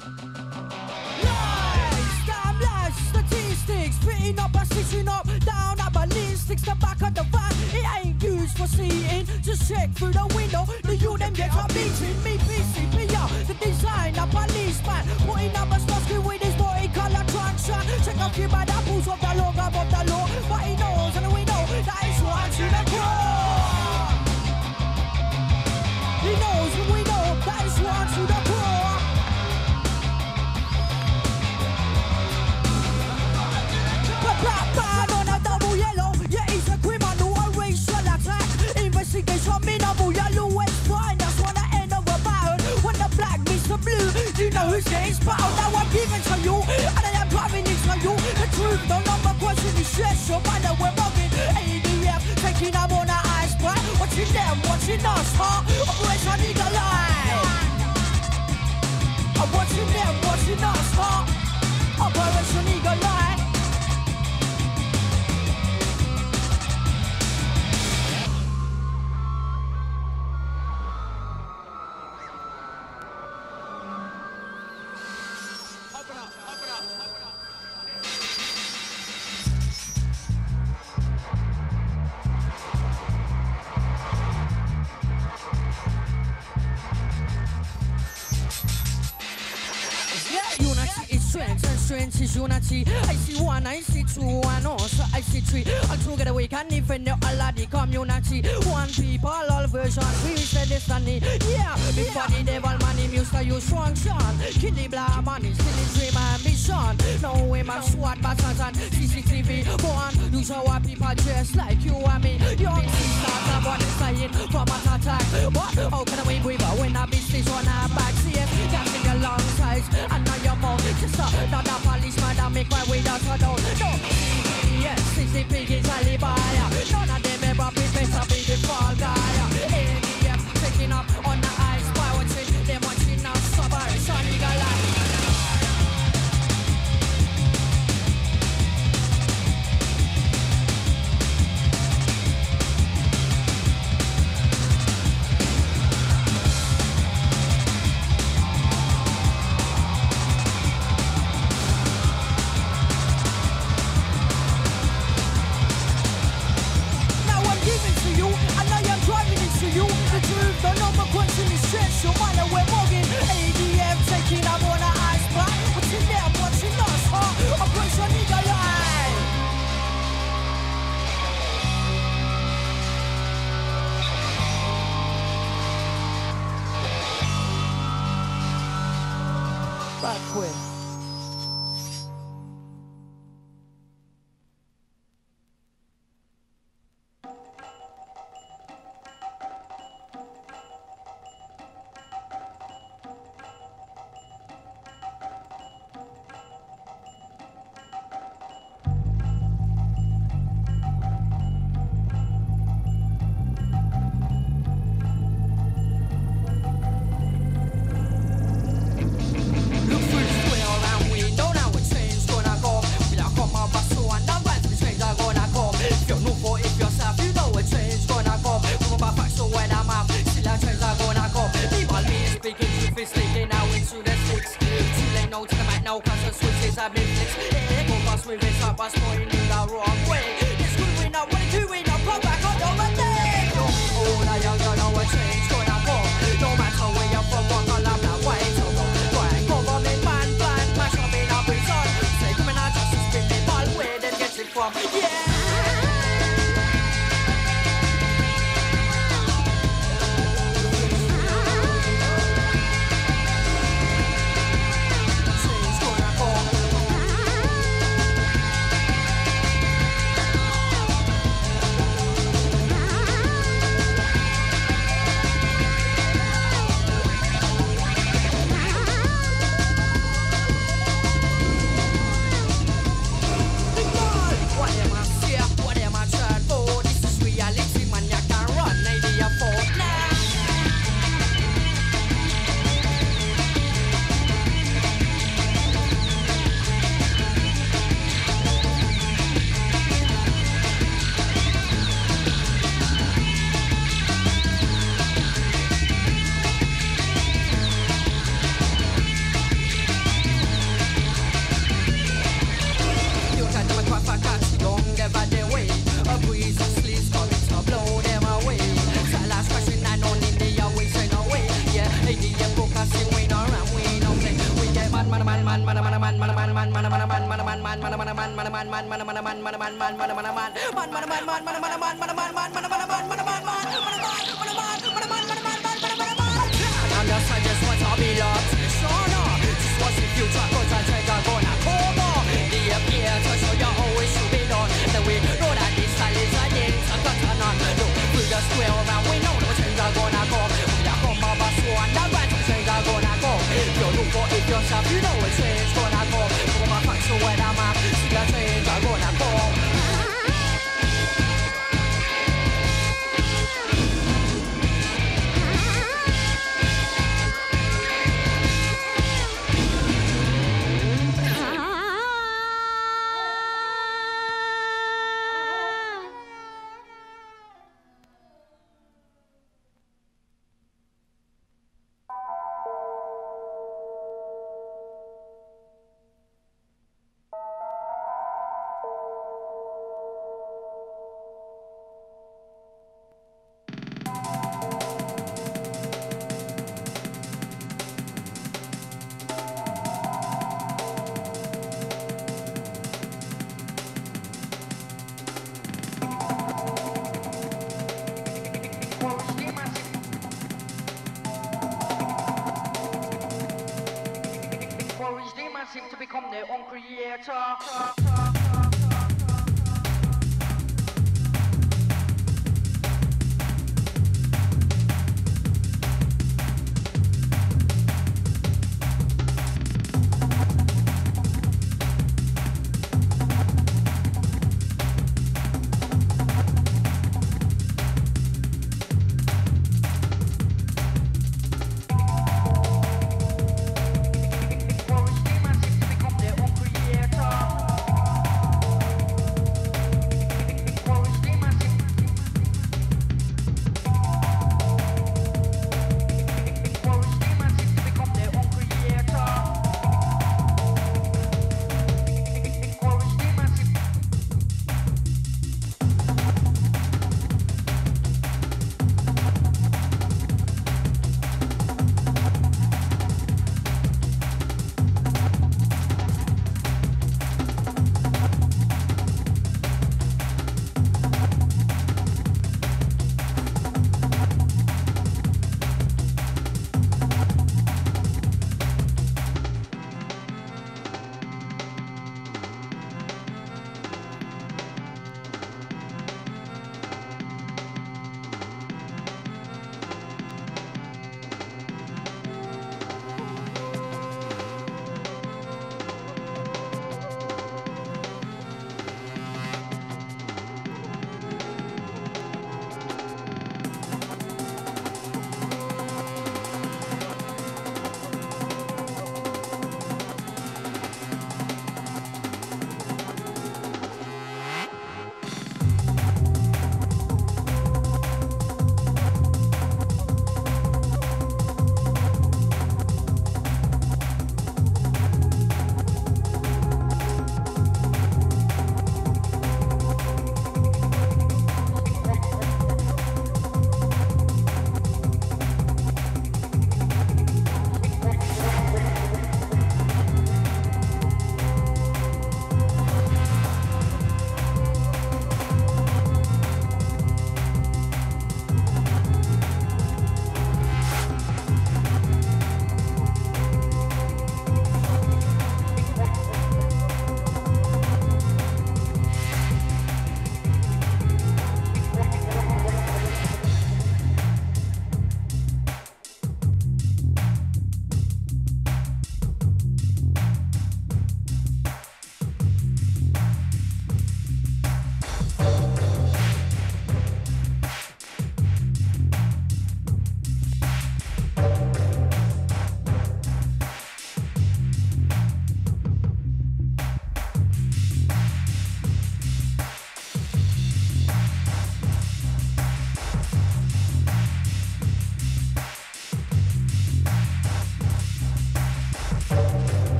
Lies, damn lies, statistics, fitting up and stitching up, down at ballistics, the back of the van, it ain't used for seating, just check through the window, the you them get a meeting, me busy, me out, the design, a policeman, putting up a stosky with his body color transition, check out your bad apples of the log above the law, but he knows and we know that it's one to the core. He knows and we know that it's one to the core. Black man on a double yellow, yeah, he's a criminal, a racial attack. Investigation minimal, yellow is fine, that's when the end of a battle. When the black meets the blue, you know who's getting spotted. Now I'm giving to you, and I am driving into you. The truth, the number question is yes, your mind that we're mugging. ADF, taking them on our eyes, but watching them, watching us, huh? Operation Eagle Eye. I'm watching them, watching us, huh? Operation Eagle Eye. Strength is unity. I see one, I see two, and also I see three. All together we can defend the all of the community. One people, all versions, we reach the destiny. Yeah, before the devil man, him used to use function. Kill the black man, still his dream ambition. Now we must SWAT buttons and CCTV. One, use our people just like you and me. Young sisters are what is dying from an attack. What? How can we breathe when a beast is on our back? See it, gas in your lungs size, and now your mouth. Just not a policeman that make my way down to down. No, yes, 60 pigs alibi. None of them ever prepare to be the fall guy. ADF taking up on the ice by watching them watching us suffer. Sunny Gala. The number question is stress, your mind and we're mugging. ADM taking up on the ice pack. Watching them, watching us, huh? Operation Eagle Eye. Back quick. just want to be loved. So no, just want the future, cause I think I'm gonna come on. The appear to show you always should be done. Then we know that this style is a dance, I got to not look through the square around. We know no change are gonna come. We are come up a swan, the right change are gonna come. If you look for it yourself, you know a change gonna come. Come on, so when I'm up, see the change are gonna come. Seem to become their own creator.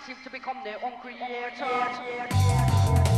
massive to become their own creator.